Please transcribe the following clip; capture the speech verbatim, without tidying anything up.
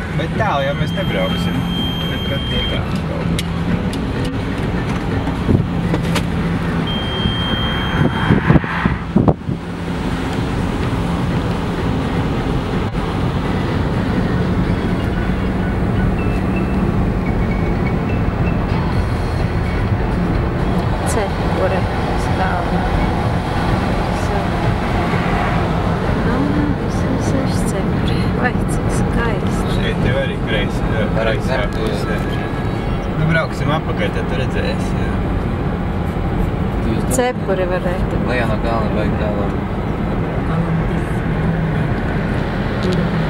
Bet tālu jau mēs nebrauksim. Nekad tiekām kaut kur. Cepure stāv. Seši cepuri. Vai, cik skaisti. Šeit tev arī kreisi. Kreisā pusē. Nu, brauksim apakaļ, tad tu redzēsi. Cepuri varētu. Lejā no galva vajag tālāk.